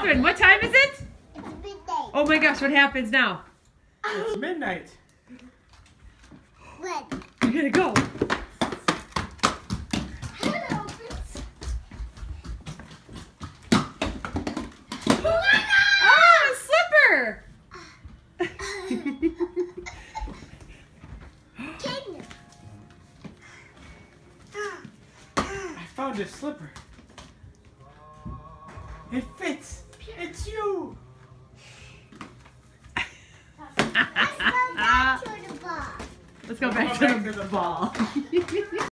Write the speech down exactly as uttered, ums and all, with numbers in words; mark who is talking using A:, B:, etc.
A: happened? What time is it?
B: It's midnight.
A: Oh my gosh, what happens now?
C: It's midnight.
B: When?
A: You gotta go. Oh, a slipper!
C: I found a slipper. It fits. It's you.
B: Let's go back to the bar.
A: Let's go back
C: Go
A: to
C: back
A: the
C: to the ball.